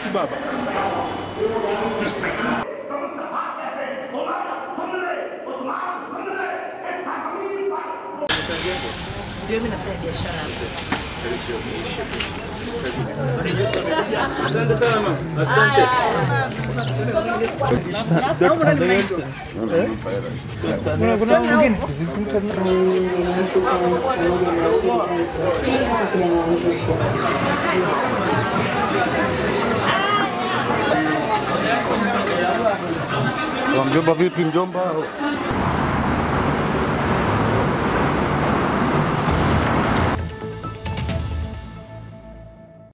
si baba. Ndio mimi nafanya biashara hapo. Asante sana mama. Asante. Dört tane verirsin. Buna bugün bizim kadınlar. Mjomba vipi mjomba?